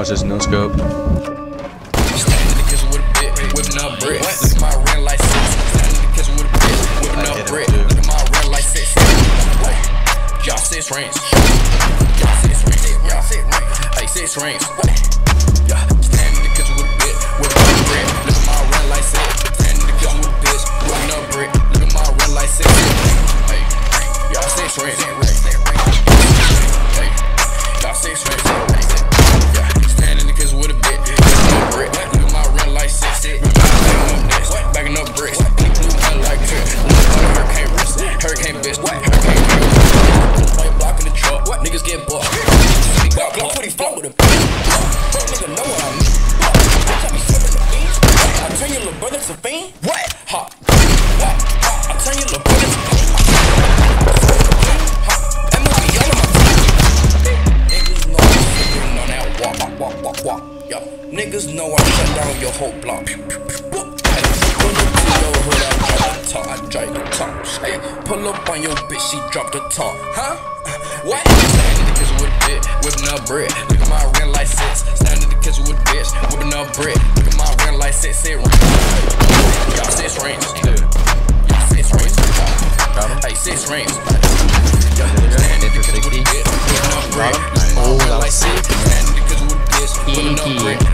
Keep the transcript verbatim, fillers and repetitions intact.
Watch this no scope. Standing in the kitchen with a bit, whipping up bricks. Look at my red light six. Standing in the kitchen with a bit, whipping up bricks. Look at my red light six. Y'all six rings. Y'all six rings. Y'all six rings. Hey, six rings. Yeah. Standing in the kitchen with a bit, whipping up bricks. Look at my red light six. Standing in the kitchen with a bitch, whipping up bricks. Look at my red light six. Hey, y'all six rings. Hey, y'all six rings. Yeah. Standing in the kitchen with a bit, whipping up bricks. Look at my red light six. Backing up bricks. Blue one like this. Hurricane wrist. Hurricane bitch. Hurricane bitch. Blocking the truck. Niggas get bucked. Glock, Glock, put his flow with a bitch. Fuck nigga know what I mean. Bitch, I be slipping the beans. I turn your little brother to fiend. What? Hot. What? I turn your little brother to fiend. That movie all on my team. Niggas know I'm slipping on that walk, walk, walk, walk, walk. Yo, niggas know I shut down your whole block. Hey, pull up to your hood, I drop the top, I drive the top. Hey, pull up on your bitch, she drop the top. Huh? What? Standing in the kitchen with a bitch, whipping up bread. Look at my red light six. Standing in the kitchen with a bitch, whipping up bread. Look at my red light six, six rings. Y'all six rings. Y'all six rings. Hey, six rings. Standing in the kitchen with a bitch, whipping up bread. My red light six. Standing in the kitchen with a bitch, whipping up bread.